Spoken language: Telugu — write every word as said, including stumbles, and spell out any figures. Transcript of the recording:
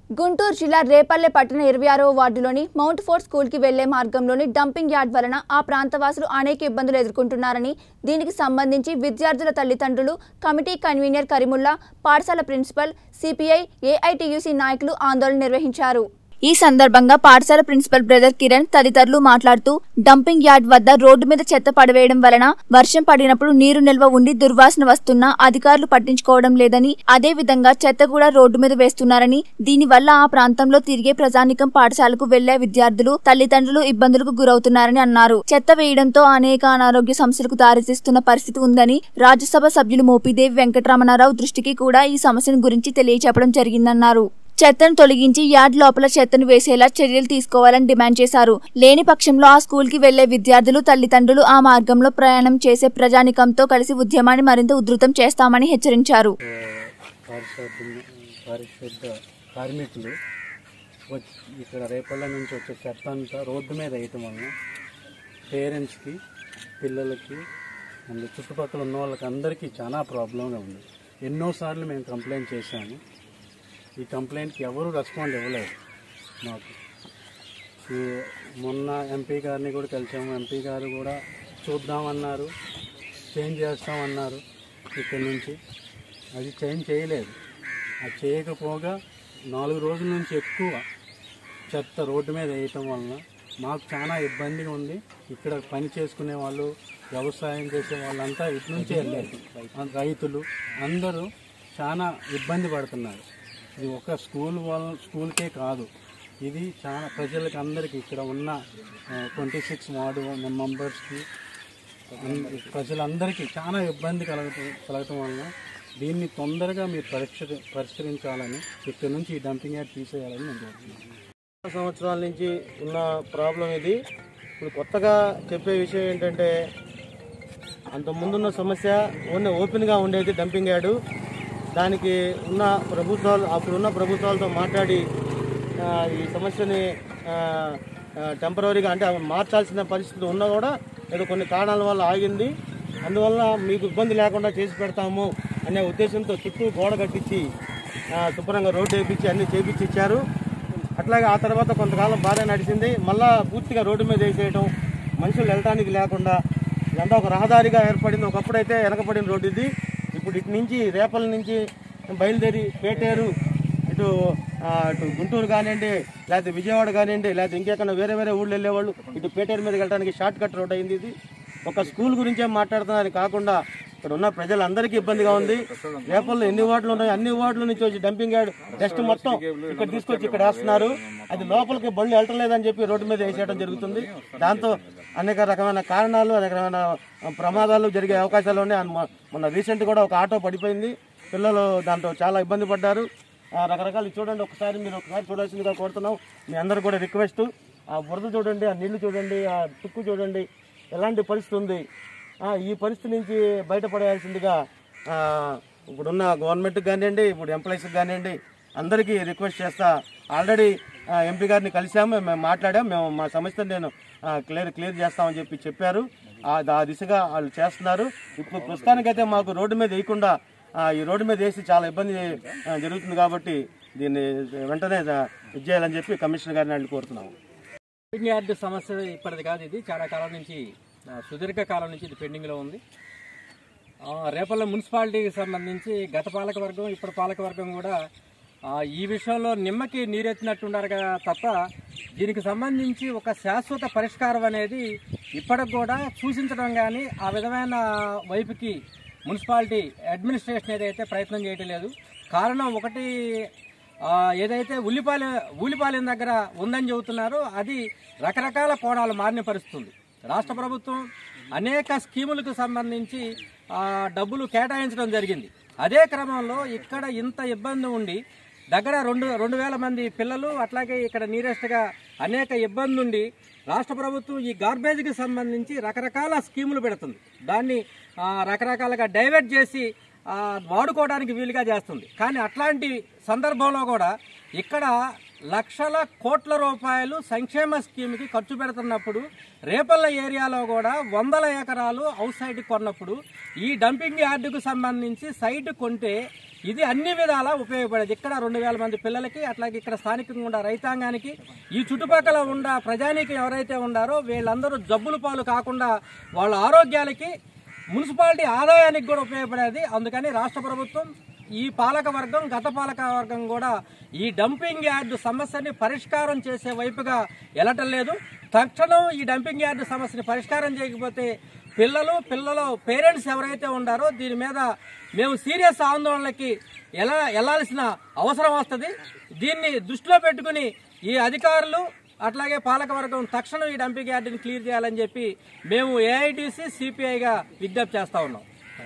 గుంటూరు జిల్లా రేపల్లె పట్టణ ఇరవై ఆరవ వార్డులోని మౌంట్ ఫోర్ట్ స్కూల్ కి వెళ్లే మార్గంలోని డంపింగ్ యార్డ్ వలన ఆ ప్రాంతవాసులు అనేక ఇబ్బందులు ఎదుర్కొంటున్నారని దీనికి సంబంధించి విద్యార్థుల తల్లిదండ్రులు కమిటీ కన్వీనర్ కరీముల్లా పాఠశాల ప్రిన్సిపల్ సిపిఐ ఏఐటియుసి నాయకులు ఆందోళన నిర్వహించారు। ఈ సందర్భంగా పాఠశాల ప్రిన్సిపల్ బ్రదర్ కిరణ్ తదితరులు మాట్లాడుతూ డంపింగ్ యార్డ్ వద్ద రోడ్డు మీద చెత్త పడవేయడం వలన వర్షం పడినప్పుడు నీరు నిల్వ ఉండి దుర్వాసన వస్తున్నా అధికారులు పట్టించుకోవడం లేదని, అదే విధంగా చెత్త కూడా రోడ్డు మీద వేస్తున్నారని, దీనివల్ల ఆ ప్రాంతంలో తిరిగే ప్రజానికం పాఠశాలకు వెళ్లే విద్యార్థులు తల్లిదండ్రులు ఇబ్బందులకు గురవుతున్నారని అన్నారు। చెత్త వేయడంతో అనేక అనారోగ్య సమస్యలకు దారితీస్తున్న పరిస్థితి ఉందని రాజ్యసభ సభ్యులు మోపిదేవి వెంకటరమణారావు దృష్టికి కూడా ఈ సమస్యను గురించి తెలియచెప్పడం జరిగిందన్నారు। చెత్తను తొలగించి యార్డ్ లోపల చెత్తను వేసేలా చర్యలు తీసుకోవాలని డిమాండ్ చేశారు। లేని పక్షంలో ఆ స్కూల్ కి వెళ్లే విద్యార్థులు తల్లిదండ్రులు ఆ మార్గంలో ప్రయాణం చేసే ప్రజానికంతో కలిసి ఉద్యమాన్ని మరింత ఉధృతం చేస్తామని హెచ్చరించారు। కార్మికులు ఇక్కడ రేపల్ల నుంచి వచ్చే చెత్త అంతా రోడ్డు మీద వేయటం వలన పేరెంట్స్కి పిల్లలకి అండ్ చుట్టుపక్కల ఉన్న వాళ్ళకి అందరికీ చాలా ప్రాబ్లంగా ఉంది। ఎన్నోసార్లు మేము కంప్లైంట్ చేశాము, ఈ కంప్లైంట్కి ఎవరు రెస్పాండ్ ఇవ్వలేదు మాకు। ఈ మొన్న ఎంపీ గారిని కూడా కలిసాము, ఎంపీ గారు కూడా చూద్దామన్నారు, చేంజ్ చేస్తామన్నారు ఇక్కడి నుంచి, అది చేంజ్ చేయలేదు। అది చేయకపోగా నాలుగు రోజుల నుంచి ఎక్కువ చెత్త రోడ్డు మీద వేయటం వలన మాకు చాలా ఇబ్బందిగా ఉంది। ఇక్కడ పని చేసుకునే వాళ్ళు, వ్యవసాయం చేసే వాళ్ళంతా ఇటు నుంచే వెళ్ళారు, రైతులు అందరూ చాలా ఇబ్బంది పడుతున్నారు। ఇది ఒక స్కూల్ వాళ్ళ స్కూల్కే కాదు, ఇది చాలా ప్రజలకి అందరికీ ఇక్కడ ఉన్న ట్వంటీ సిక్స్ వార్డు మెంబర్స్కి ప్రజలందరికీ చాలా ఇబ్బంది కలగటం కలగటం వలన దీన్ని తొందరగా మీరు పరిష్కరి పరిష్కరించాలని ఇక్కడ నుంచి ఈ డంపింగ్ యార్డ్ తీసేయాలని నేను కోరుతున్నాను। సంవత్సరాల నుంచి ఉన్న ప్రాబ్లం ఇది। ఇప్పుడు కొత్తగా చెప్పే విషయం ఏంటంటే, అంత ముందున్న సమస్య ఓన్లీ ఓపెన్గా ఉండేది డంపింగ్ యార్డు। దానికి ఉన్న ప్రభుత్వాలు అప్పుడున్న ప్రభుత్వాలతో మాట్లాడి ఈ సమస్యని టెంపరీగా అంటే మార్చాల్సిన పరిస్థితి ఉన్నా కూడా ఏదో కొన్ని కారణాల వల్ల ఆగింది। అందువల్ల మీకు ఇబ్బంది లేకుండా చేసి పెడతాము అనే ఉద్దేశంతో చుట్టూ గోడ కట్టించి శుభ్రంగా రోడ్డు వేయించి అన్నీ చేపించి ఇచ్చారు। అట్లాగే ఆ తర్వాత కొంతకాలం బాగా నడిచింది, మళ్ళా పూర్తిగా రోడ్డు మీద వేసేయడం, మనుషులు వెళ్ళటానికి లేకుండా ఇదంతా ఒక రహదారిగా ఏర్పడింది। ఒకప్పుడైతే వెనకబడిన రోడ్డు ఇది, ఇప్పుడు ఇటు నుంచి రేపల నుంచి బయలుదేరి పేటేరు ఇటు ఇటు గుంటూరు కానివ్వండి, లేకపోతే విజయవాడ కానివ్వండి, లేకపోతే ఇంకెక్కడ వేరే వేరే ఊళ్ళు వెళ్ళేవాళ్ళు ఇటు పేటేరు మీద వెళ్ళడానికి షార్ట్ కట్ రోడ్ అయింది ఇది। ఒక స్కూల్ గురించే మాట్లాడుతున్నారు కాకుండా ఇక్కడ ఉన్న ప్రజలందరికీ ఇబ్బందిగా ఉంది। రేపల్లో ఎన్ని వార్డులు ఉన్నాయి, అన్ని వార్డుల నుంచి వచ్చి డంపింగ్ యార్డ్ డస్ట్ మొత్తం ఇక్కడ తీసుకొచ్చి ఇక్కడ వేస్తున్నారు, అది లోపలికి బళ్ళు వెళ్ళలేదని చెప్పి రోడ్డు మీద వేసేయడం జరుగుతుంది। దాంతో అనేక రకమైన కారణాలు, అనేక రకమైన ప్రమాదాలు జరిగే అవకాశాలు ఉన్నాయి। మొన్న రీసెంట్ కూడా ఒక ఆటో పడిపోయింది, పిల్లలు దాంట్లో చాలా ఇబ్బంది పడ్డారు। రకరకాలు చూడండి, ఒకసారి మీరు ఒకసారి చూడాల్సిందిగా కోరుతున్నాం। మీ అందరూ కూడా రిక్వెస్ట్, ఆ బురద చూడండి, ఆ నీళ్లు చూడండి, ఆ తుక్కు చూడండి, ఎలాంటి పరిస్థితి ఉంది। ఈ పరిస్థితి నుంచి బయటపడేయాల్సిందిగా ఇప్పుడున్న గవర్నమెంట్కి కానివ్వండి, ఇప్పుడు ఎంప్లాయీస్కి కానివ్వండి అందరికీ రిక్వెస్ట్ చేస్తా। ఆల్రెడీ ఎంపీ గారిని కలిసాము, మేము మాట్లాడాము, మేము మా సమస్యను నేను క్లియర్ క్లియర్ చేస్తామని చెప్పి చెప్పారు, ఆ దిశగా వాళ్ళు చేస్తున్నారు। ఇప్పుడు ప్రస్తుతానికైతే మాకు రోడ్డు మీద వేయకుండా ఈ రోడ్డు మీద వేసి చాలా ఇబ్బంది జరుగుతుంది కాబట్టి దీన్ని వెంటనే ఇది చేయాలని చెప్పి కమిషనర్ గారిని వాళ్ళు కోరుతున్నాము। డంపింగ్ యార్డ్ సమస్య ఇప్పటిది కాదు, ఇది చాలా కాలం నుంచి సుదీర్ఘ కాలం నుంచి ఇది పెండింగ్లో ఉంది। రేపల్ల మున్సిపాలిటీకి సంబంధించి గత పాలకవర్గం ఇప్పుడు పాలకవర్గం కూడా ఈ విషయంలో నిమ్మకి నీరెత్తినట్టున్నారు తప్ప దీనికి సంబంధించి ఒక శాశ్వత పరిష్కారం అనేది ఇప్పటికి కూడా సూచించడం కానీ ఆ విధమైన వైపుకి మున్సిపాలిటీ అడ్మినిస్ట్రేషన్ ఏదైతే ప్రయత్నం చేయటం లేదు। కారణం ఒకటి, ఏదైతే ఉల్లిపాలెం ఊలిపాలెం దగ్గర ఉందని చెబుతున్నారో అది రకరకాల కోణాలు మారిన పరిస్థితుంది। రాష్ట్ర ప్రభుత్వం అనేక స్కీములకు సంబంధించి డబ్బులు కేటాయించడం జరిగింది, అదే క్రమంలో ఇక్కడ ఇంత ఇబ్బంది ఉండి దగ్గర రెండు రెండు వేల మంది పిల్లలు, అట్లాగే ఇక్కడ నియరెస్ట్గా అనేక ఇబ్బంది ఉండి రాష్ట్ర ప్రభుత్వం ఈ గార్బేజ్కి సంబంధించి రకరకాల స్కీములు పెడుతుంది, దాన్ని రకరకాలుగా డైవర్ట్ చేసి వాడుకోవడానికి వీలుగా చేస్తుంది। కానీ అట్లాంటి సందర్భంలో కూడా ఇక్కడ లక్షల కోట్ల రూపాయలు సంక్షేమ స్కీమ్కి ఖర్చు పెడుతున్నప్పుడు రేపల్ల ఏరియాలో కూడా వందల ఎకరాలు అవుట్ సైడ్ కొన్నప్పుడు ఈ డంపింగ్ యార్డుకు సంబంధించి సైట్ కొంటే ఇది అన్ని విధాలా ఉపయోగపడేది. ఇక్కడ రెండు వేల మంది పిల్లలకి, అట్లాగే ఇక్కడ స్థానికంగా ఉన్న రైతాంగానికి, ఈ చుట్టుపక్కల ఉన్న ప్రజానీకం ఎవరైతే ఉన్నారో వీళ్ళందరూ జబ్బుల పాలు కాకుండా వాళ్ళ ఆరోగ్యాలకి, మున్సిపాలిటీ ఆదాయానికి కూడా ఉపయోగపడేది. అందుకని రాష్ట్ర ప్రభుత్వం, ఈ పాలక వర్గం, గత పాలక వర్గం కూడా ఈ డంపింగ్ యార్డు సమస్యని పరిష్కారం చేసే వైపుగా వెళ్ళటం లేదు. తక్షణం ఈ డంపింగ్ యార్డు సమస్యని పరిష్కారం చేయకపోతే పిల్లలు పిల్లల పేరెంట్స్ ఎవరైతే ఉన్నారో దీని మీద మేము సీరియస్ ఆందోళనలకి ఎలా వెళ్లాల్సిన అవసరం వస్తుంది. దీన్ని దృష్టిలో పెట్టుకుని ఈ అధికారులు అట్లాగే పాలకవర్గం తక్షణం ఈ డంపింగ్ యార్డుని క్లియర్ చేయాలని చెప్పి మేము ఏఐటీసీ సిపిఐగా విజ్ఞప్తి చేస్తా ఉన్నాం.